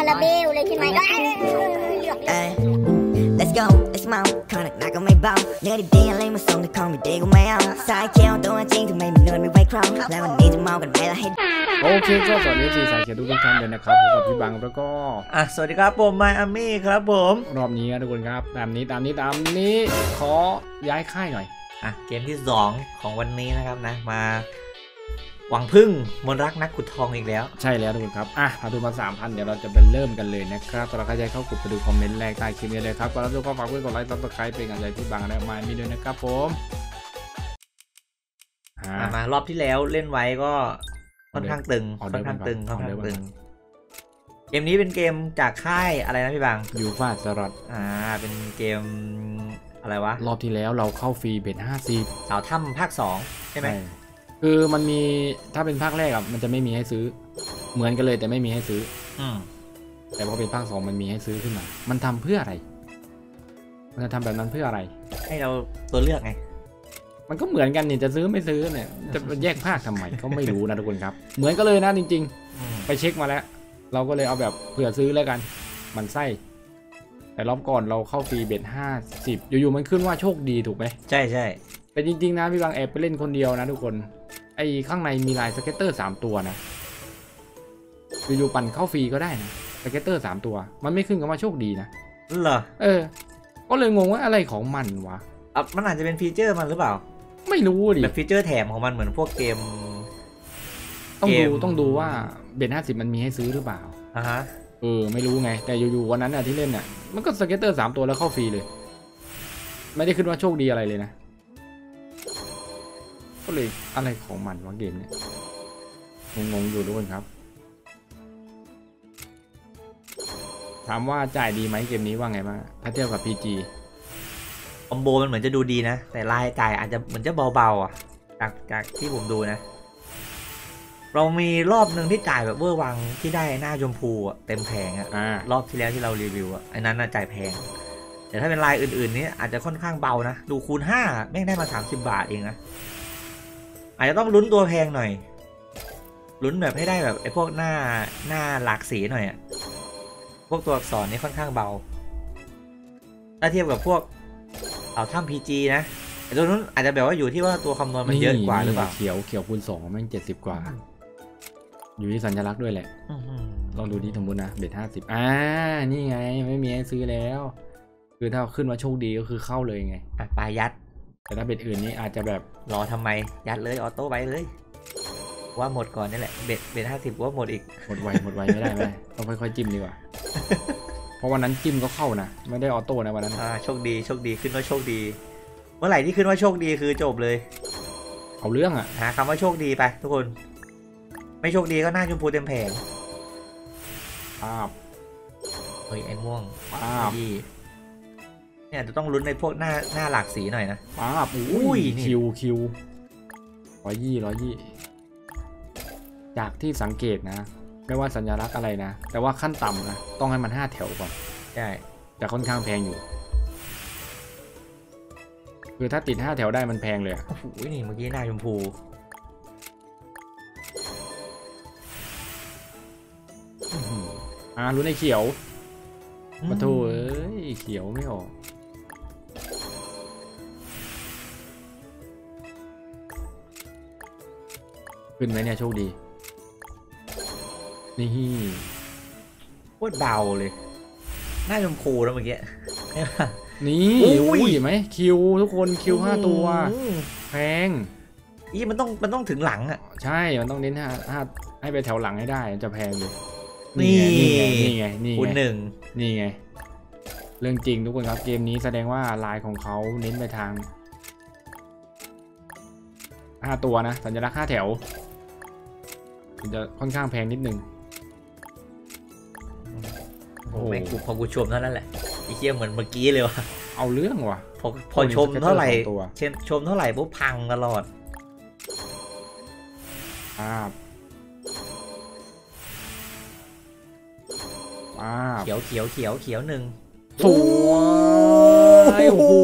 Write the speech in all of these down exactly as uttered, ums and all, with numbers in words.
ละเบลเลยใช่ไหมก็ Let's go Let's mount ขอหนักหนักก็ไม่เบาเนื้อดีๆอะไรมาส่งแต่ของไม่ดีก็ไม่เอาสายเขียวตัวจริงทำไมมันนวลไม่ไหวครองแล้ววันนี้จะเมากันไหมล่ะให้โอเคก็สวัสดีสี่สายเขียวทุกท่านเลยนะครับผมกับพี่บังแล้วก็อ่ะสวัสดีครับผมไมอามี่ครับผมรอบนี้นะทุกคนครับตามนี้ตามนี้ตามนี้ขอย้ายค่ายหน่อยอ่ะเกมที่สองของวันนี้นะครับนะมาหวังพึ่งมนรักนักขุดทองอีกแล้วใช่แล้วทุกคนครับอ่ะพาดูมา สามพัน เดี๋ยวเราจะไปเริ่มกันเลยนะครับตอนเราใครจะเข้ากลุ่มไปดูคอมเมนต์แรกใต้คลิปนี้เลยครับก็แล้วทุกคนฝากเพื่อนกดไลค์ซับสไครป์เป็นกำลังใจพี่บังและไมมี่ด้วยนะครับผมมารอบที่แล้วเล่นไว้ก็ค่อนข้างตึงค่อนข้างตึงค่อนข้างตึงเกมนี้เป็นเกมจากค่ายอะไรนะพี่บังยูฟาสลัดอ่าเป็นเกมอะไรวะรอบที่แล้วเราเข้าฟรีเบ็ดห้าสิบสาวถ้ำภาคสองใช่ไหมคือมันมีถ้าเป็นภาคแรกอ่ะมันจะไม่มีให้ซื้อเหมือนกันเลยแต่ไม่มีให้ซื้ออืมแต่พอเป็นภาคสองมันมีให้ซื้อขึ้นมามันทำเพื่ออะไรมันจะทำแบบนั้นเพื่ออะไรให้เราตัวเลือกไงมันก็เหมือนกันนี่จะซื้อไม่ซื้อเนี่ยจะแยกภาคทำไมก็ไม่รู้นะทุกคนครับเหมือนกันเลยนะจริงๆไปเช็คมาแล้วเราก็เลยเอาแบบเผื่อซื้อแล้วกันมันไส้แต่รอบก่อนเราเข้าฟรีเบ็ดห้าสิบอยู่ๆมันขึ้นว่าโชคดีถูกไหมใช่ใช่แต่จริงๆนะพี่บางแอบไปเล่นคนเดียวนะทุกคนไอ้ข้างในมีลายสเก็ตเตอร์สามตัวนะอยู่ๆปั่นเข้าฟรีก็ได้นะสเก็ตเตอร์สามตัวมันไม่ขึ้นกับว่าโชคดีนะเหรอเออก็เลยงงว่าอะไรของมันวะอ่ะมันอาจจะเป็นฟีเจอร์มันหรือเปล่าไม่รู้ดิแบบฟีเจอร์แถมของมันเหมือนพวกเกมต้องดูต้องดูว่าเบ็ดห้าสิบมันมีให้ซื้อหรือเปล่าอ่าฮะเออไม่รู้ไงแต่อยู่ๆวันนั้นน่ะที่เล่นน่ะมันก็สเก็ตเตอร์สามตัวแล้วเข้าฟรีเลยไม่ได้ขึ้นว่าโชคดีอะไรเลยนะก็เลยอะไรของมันวะเกมเนี่ยงงๆอยู่ทุกคนครับถามว่าจ่ายดีไหมเกมนี้ว่าไงบ้างถ้าเทียบกับ พี จีคอมโบมันเหมือนจะดูดีนะแต่รายจ่ายอาจจะเหมือนจะเบาๆอ่ะจากจากที่ผมดูนะเรามีรอบหนึ่งที่จ่ายแบบเวอร์วังที่ได้หน้าชมพูอ่ะเต็มแผงอ่ะรอบที่แล้วที่เรารีวิวอ่ะไอ้นั้นน่ะจ่ายแพงแต่ถ้าเป็นลายอื่นๆนี้อาจจะค่อนข้างเบานะดูคูณห้าแม่งได้มาสามสิบบาทเองนะอาจจะต้องลุ้นตัวแพงหน่อยลุ้นแบบให้ได้แบบไอ้พวกหน้าหน้าหลากสีหน่อยอ่ะพวกตัวอักษรนี่ค่อนข้างเบาถ้าเทียบกับพวกเอาถ้ำ พี จี นะแต่ตัวนู้นอาจจะแบบว่าอยู่ที่ว่าตัวคำนวณมันเยอะกว่าหรือเปล่าเขียวเขียวคูณสองแม่งเจ็ดสิบกว่าอยู่ที่สัญลักษณ์ด้วยแหละลองดูที่สมมตินะเบ็ดห้าสิบอ่านี่ไงไม่มีให้ซื้อแล้วคือถ้าขึ้นมาโชคดีก็คือเข้าเลยไงอ่ะปลายัดแต่ถ้าเบ็ดอื่นนี่อาจจะแบบรอทำไมยัดเลยออโต้ไว้เลยว่าหมดก่อนนี่แหละเบ็ดเบ็ดห้าสิบว่าหมดอีกหมดไวหมดไวไม่ได้ไหมต้องค่อยๆจิ้มดีกว่าเพราะวันนั้นจิ้มก็เข้านะไม่ได้ออโต้นะวันนั้นอ่าโชคดีโชคดีขึ้นว่าโชคดีเมื่อไหร่ที่ขึ้นว่าโชคดีคือจบเลยเอาเรื่องอ่ะหาคำว่าโชคดีไปทุกคนไม่โชคดีก็หน้าชมพูเต็มแผงอ้าวเฮ้ยไอ้ม่วงอ้าวเนี่ยจะต้องลุ้นในพวกหน้าหน้าหลากสีหน่อยนะอ้าวอุ้ยคิวคิวร้อยยี่ร้อยยี่จากที่สังเกตนะไม่ว่าสัญลักษณ์อะไรนะแต่ว่าขั้นต่ำนะต้องให้มันห้าแถวก่อนใช่แต่ค่อนข้างแพงอยู่คือถ้าติดห้าแถวได้มันแพงเลยอ่ะโอ้โหนี่เมื่อกี้หน้าชมพูอ่าลุ้นไอ้เขียวมาโถเอ้ยเขียวไม่ออกขึ้นไหมเนี่ยโชคดีนี่โคตรเบาเลยหน้าชมพูแล้วเมื่อกี้นี่อุ้ยไหมคิวทุกคนคิวห้าตัวแพงอีมันต้องมันต้องถึงหลังอ่ะใช่มันต้องเน้นห้าห้าให้ไปแถวหลังให้ได้จะแพงเลยนี่นี่ไงนี่ไงคุณหนึ่งนี่ไงเรื่องจริงทุกคนครับเกมนี้แสดงว่าลายของเขาเน้นไปทางห้าตัวนะสัญลักษณ์ห้าแถวมันจะค่อนข้างแพงนิดนึงโอ้แม่งกูพอกูชมเท่านั้นแหละไอ้เหี้ยเหมือนเมื่อกี้เลยว่ะเอาเรื่องว่ะพอพอชมเท่าไหร่เช่นชมเท่าไหร่ปุ๊บพังตลอดครับเขียวเขียวเขียวเขียวหนึ่งสวยโอ้โห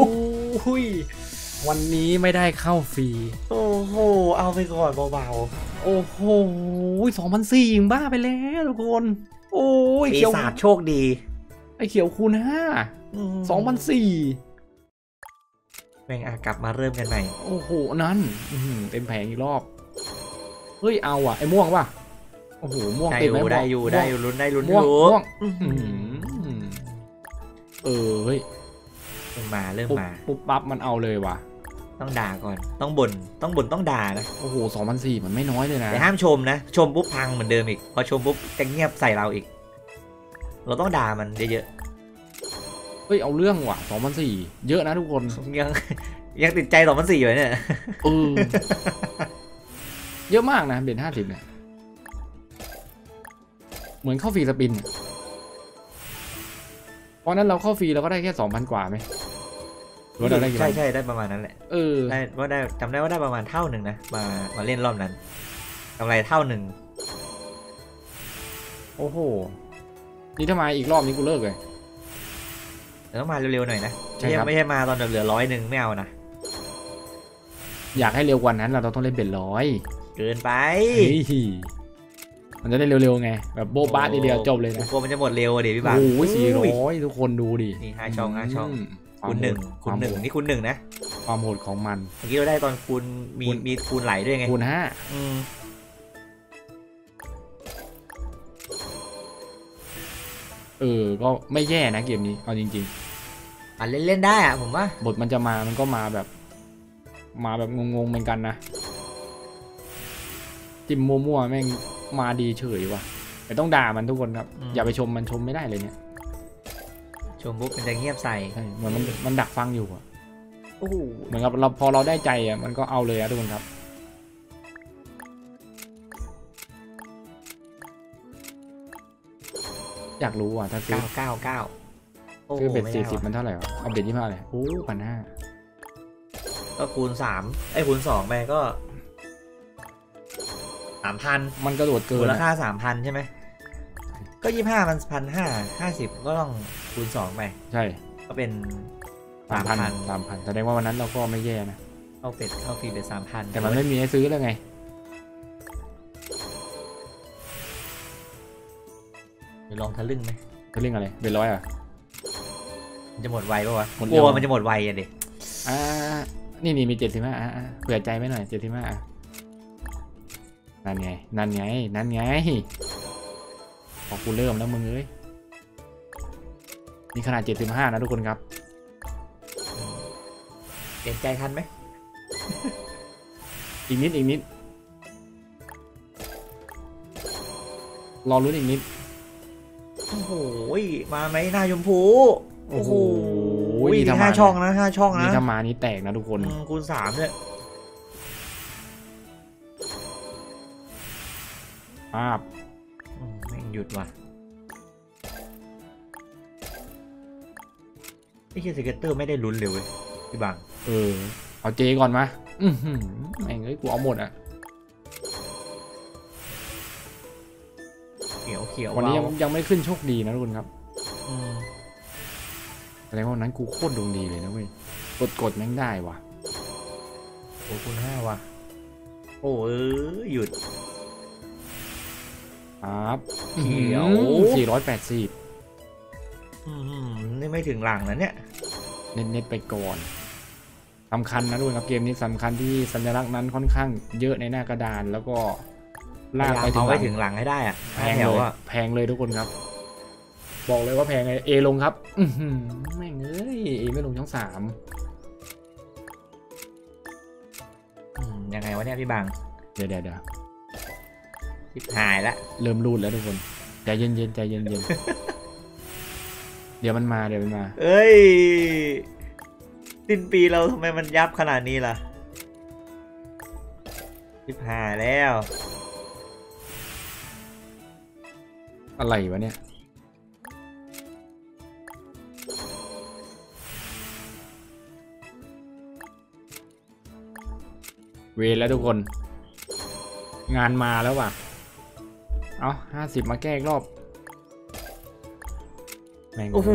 วันนี้ไม่ได้เข้าฟรีโอ้โหเอาไปก่อนเบาๆโอ้โหสองพันสี่ยิงบ้าไปแล้วทุกคนโอ้ยปีเขียวศาจโชคดีไอเขียวคูณห้าสองพันสี่แม่งอ่ะกลับมาเริ่มกันใหม่โอ้โหนั่นเต็มแผงอีกรอบเฮ้ยเอาอ่ะไอม่วงป่ะโอ้โหม่วงได้เต็อมไหมยู่ได้อยู่ได้อยู่ลุ้นได้ลุ้นอม่วงยู่ม่วงเออเฮ้ยเริ่มมาเริ่มปุ๊บมาปุ๊บปั๊บมันเอาเลยว่ะต้องด่าก่อนต้องบ่นต้องบ่นต้องด่านะโอ้โหสองพันสี่มันไม่น้อยเลยนะแต่ห้ามชมนะชมปุ๊บพังเหมือนเดิมอีกพอชมปุ๊บจะเงียบใส่เราอีก เราต้องด่ามันเยอะเฮ้ยเอาเรื่องว่ะสองพันสี่เยอะนะทุกคนๆยังยังติดใจสองพันสี่อยู่เนี่ยเออเยอะมากนะเบ็ดห้าสิบเนี่ยเหมือนเข้าฟรีสปินเพราะนั้นเราเข้าฟรีเราก็ได้แค่สองพันกว่าไหมหรือว่าเราได้กี่ใช่พันใช่ได้ประมาณนั้นแหละเออได้ว่าได้จำได้ว่าได้ประมาณเท่าหนึ่งนะมามาเล่นรอบนั้นกำไรเท่าหนึ่งโอ้โหนี่ถ้ามาอีกรอบนี้กูเลิกเลยแต่ต้องมาเร็วๆหน่อยนะใช่ครับไม่ใช่มาตอนเหลือร้อยหนึ่งไม่เอานะอยากให้เร็วกว่านั้นเราต้องเล่นเบ็ดร้อยเกินไปเฮ้ยมันจะได้เร็วๆไงแบบโบ๊ะบ้าทีเดียวจบเลยนะกลัวมันจะหมดเร็วอะดิพี่บังโอ้ยสี่ร้อยทุกคนดูดินี่ห้าช่องห้าช่องมคูณหนึ่งคคูวาณมหนึ่งโหดนี่คูณหนึ่งนะความโหดของมันเมื่อกี้เราได้ตอนคูณมีคูณมีคูณไหลด้วยไงคูณห้าอืมเออก็ไม่แย่นะเกมนี้เอาจริงอ่ะเล่นเล่นได้อะผมว่าๆ บทมันจะมามันก็มาแบบ มาแบบงงๆเหมือนกันนะจิ้มมั่วๆแม่งมาดีเฉยว่ะแต่ต้องด่ามันทุกคนครับอย่าไปชมมันชมไม่ได้เลยเนี่ยชมปุ๊บมันจะเงียบใส่ใช่เหมือนมันมันดักฟังอยู่อะโอ้โหเหมือนกับเราพอเราได้ใจอะมันก็เอาเลยอะทุกคนครับอยากรู้อ่ะถ้าซื้อเก้าเก้าเก้าโอ้โหซื้อเบ็ดไม่สี่ได้สิบว่ะมันเท่าไหร่วะเอาเบ็ดยี่ห้าเลยโอ้พันห้าก็คูณสามไอ้ยคูณสองไปก็สามพันมันกระโดดเกิมูนลอะค่าสามพันใช่ไหมก็ยี่ห้ามันพันห้าห้าสิบก็ต้องคูณสองไปใช่ก็เป็นสามพันสามพันแสดงว่าวันนั้นเราก็ไม่แย่นะเข้าเป็ดเข้าฟรีเป็ดสามพันแต่มันไม่มีให้ซื้อแล้วไงเดี๋ยวลองทะลึ่งไหมจะเรื่องอะไรเบ็ดร้อยอ่ะมันจะหมดไวปะวะหมดกเร็วลัวมันจะหมดไวอ่ะดิอ่านี่นี่มีเจ็ดสิบห้าอ่าเผื่อใจไว้หน่อยเจ็ดสิบห้านั่นไงนั่นไงนั่นไงพอกูเริ่มแล้วมึงเอ้ยนี่ขนาดเจ็ดสิบห้านะทุกคนครับเปลี่ยนใจทันไหมอีกนิดอีกนิดรอรุ้นอีกนิดโอ้โหมาไหมหน้าชมพูโอ้โหนี่ถ้ามาห้าช่องนะห้าช่องนะนี่ถ้ามานี่แตกนะทุกคนอืมคูณสามด้วยภาพอืมไม่หยุดว่ะไอ้เชี่ยสเก็ตเตอร์ไม่ได้ลุ้นเลยเว้ยพี่บังเออเอาเจก่อนมาอือหือแม่งเอ้ยกูเอาหมดอ่ะเขียวเขียววันนี้ยังว้าวยังไม่ขึ้นโชคดีนะทุกคนครับอืมแสดงว่าวันนั้นกูโคตรดวงดีเลยนะเว้ยกดกดแม่งได้ว่ะโอ้คูณห้าว่ะโอ้เออหยุดครับเขียวสี่ร้อยแปดสิบอืมนี่ไม่ถึงหลังนะเนี่ยเน็ตเน็ตไปก่อนสำคัญนะทุกคนครับเกมนี้สำคัญที่สัญลักษณ์นั้นค่อนข้างเยอะในหน้ากระดานแล้วก็ลากไปถึเอางหไว้ลังถึงหลังให้ได้อะแพห้าง แถเลวย อะแพงเลยทุกคนครับ บอกเลยว่าแพงเลยเอลงครับ อือหือแม่งเอ้ยเอไม่ลงช่องสามอืมยังไงวะเนี่ยพี่บังเดี๋ยวเดี๋ยวเดี๋ยวชิบหายละเริ่มรูดแล้วทุกคนใจเย็นเย็นๆใจเย็นเย็นๆ เดี๋ยวมันมาเดี๋ยวมันมาเอ้ยสิ้นปีเราทำไมมันยับขนาดนี้ล่ะชิบหายแล้วอะไรวะเนี่ยเวรแล้วทุกคน งานมาแล้วว่ะเอาห้าสิบมาแก้อีกรอบแม่งโอ้โห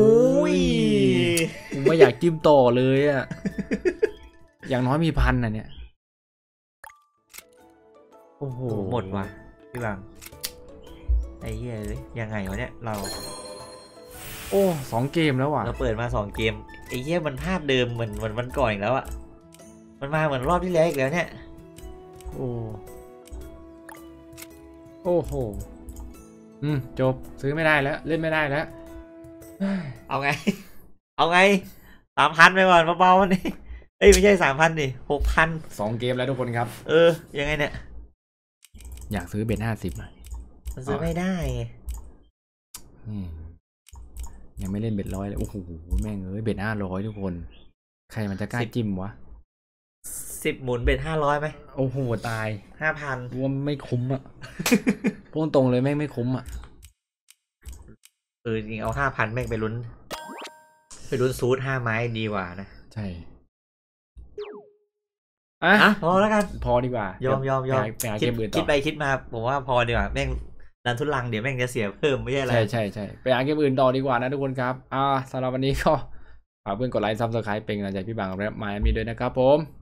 กูไม่อยากจิ้มต่อเลยอะ อย่างน้อยมีพันอ่ะเนี่ยโอ้โหหมดว่ะพี่บังไอ้เหี้ยเลยยังไงวะเนี่ยเราโอ้สองเกมแล้วว่ะเราเปิดมาสองเกมไอ้เหี้ยมันภาพเดิมเหมือนเหมือนวันก่อนอีกแล้วอะมันมาเหมือนรอบที่แล้วอีกแล้วเนี่ยโอ้โอ้โหอืมจบซื้อไม่ได้แล้วเล่นไม่ได้แล้วเอาไง เอาไงสามพันไปก่อนเบาๆวันนี้เอ้ยไม่ใช่สามพันดิหกพันสองเกมแล้วทุกคนครับเออยังไงเนี่ยอยากซื้อเบ็ดห้าสิบมันซื้อไม่ได้ไงยังไม่เล่นเบ็ดร้อยเลยโอ้โหแม่งเอ้ยเบ็ดห้าร้อยทุกคน ใครมันจะกล้าจิ้มวะสิบหมุนเบ็ดห้าร้อยไหมโอ้โหตายห้าพันรวมไม่คุ้มอ่ะ พูดตรงเลยแม่งไม่คุ้มอ่ะเออจริงเอาห้าพันแม่งไปลุ้นไปลุ้นซูดห้าไม้ดีกว่านะใช่อ่ะอ่ะพอแล้วกันพอดีกว่ายอมยอมยอมไปหาคิเกดมอื่นต่อคิดไปคิดมาผมว่าพอดีกว่าแม่งดันทุลังเดี๋ยวแม่งจะเสียเพิ่มไม่ใช่อะไรใช่ใช่ใช่ไปหาเกมอื่นต่อดีกว่านะทุกคนครับอ่าสำหรับวันนี้ก็ฝากเพื่อนกดไลค์ซับสไครป์เป็นกำลังใจพี่บางและไมอามี่ด้วยนะครับผม